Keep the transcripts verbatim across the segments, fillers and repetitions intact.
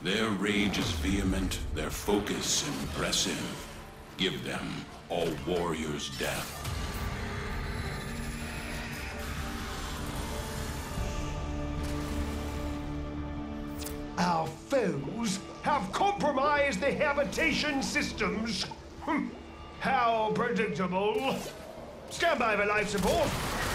Their rage is vehement, their focus impressive. Give them all warriors' death. Our foes have compromised the habitation systems. Hm. How predictable. Stand by for life support.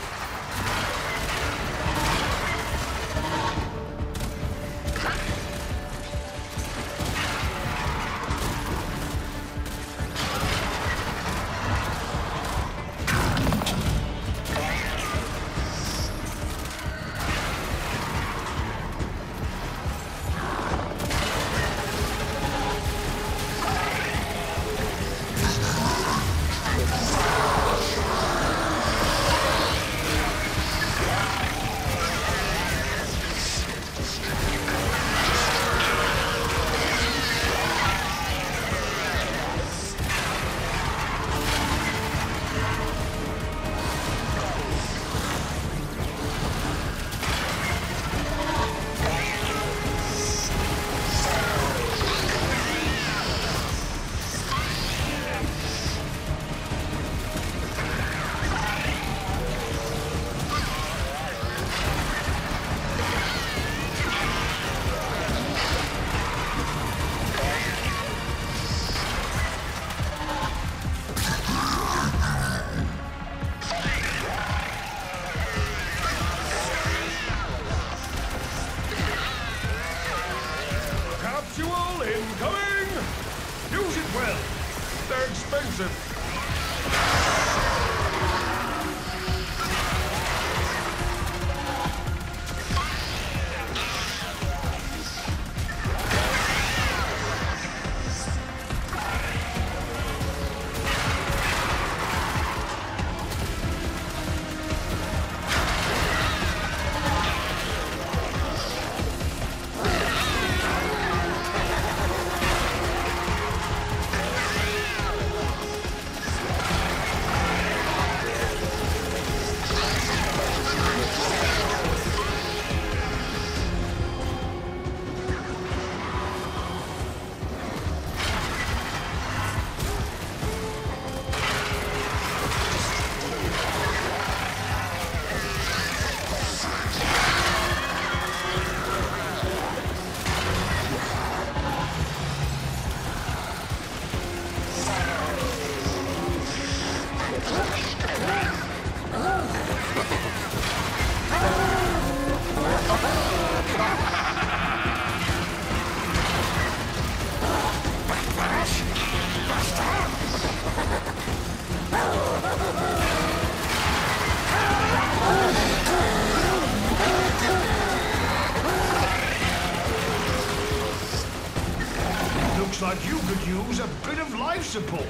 Like you could use a bit of life support.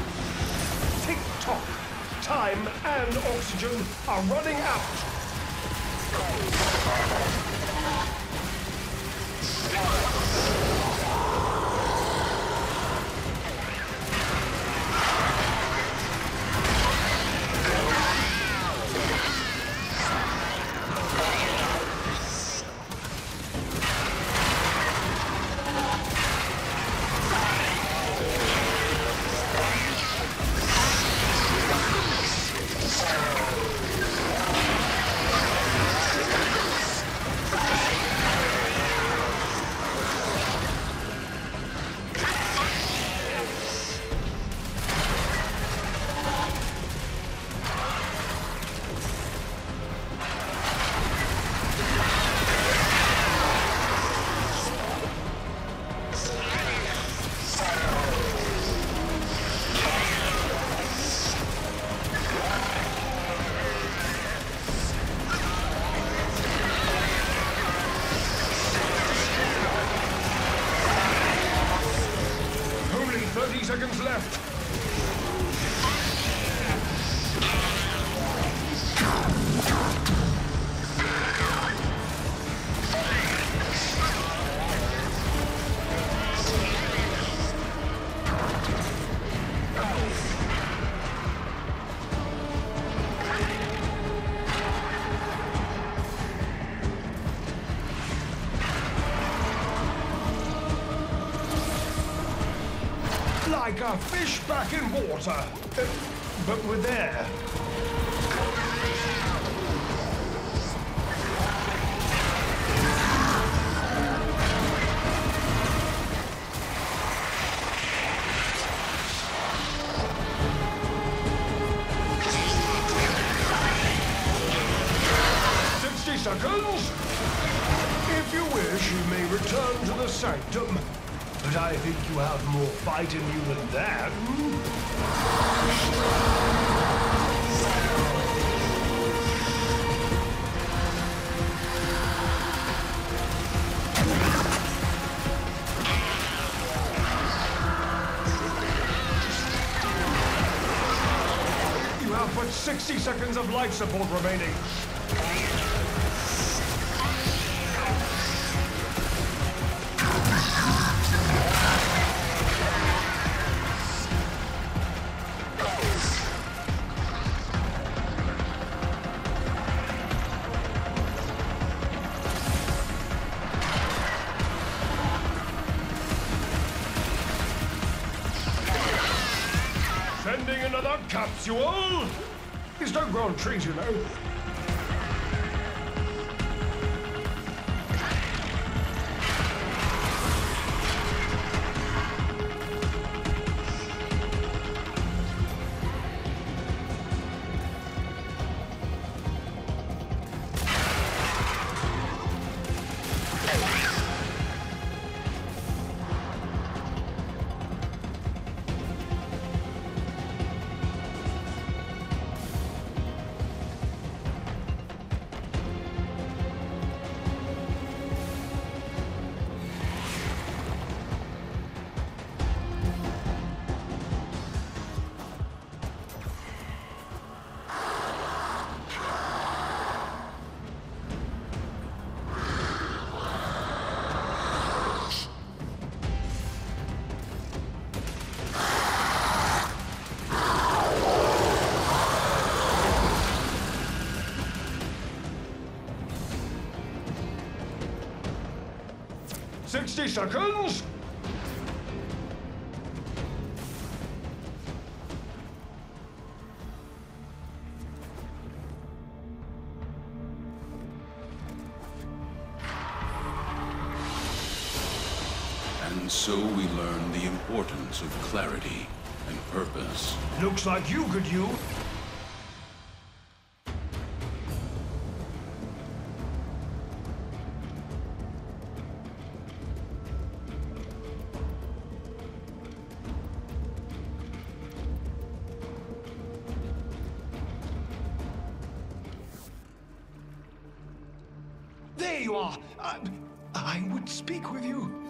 Tick tock. Time and oxygen are running out. like a fish back in water. Uh, but we're there. Sixty seconds. If you wish, you may return to the sanctum. But I think you have more fight in you than that. You have but sixty seconds of life support remaining. Sending another capsule! These don't grow on trees, you know. Sixty seconds! And so we learn the importance of clarity and purpose. Looks like you could use... There you are! Uh, I would speak with you.